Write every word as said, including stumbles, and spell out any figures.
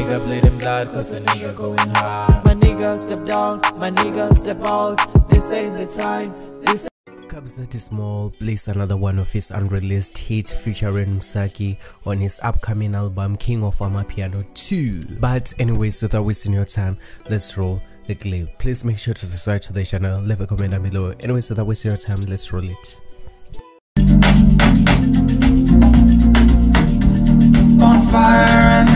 nigga bleeding blood cause a nigga going hard. My nigga step down, my nigga step out. This ain't the time, this Kabza the Small plays another one of his unreleased hits featuring Msaki on his upcoming album King of Amapiano two. But anyways, without wasting your time, let's roll the clip. Please make sure to subscribe to the channel, leave a comment down below. Anyways, without wasting your time, let's roll it. On fire and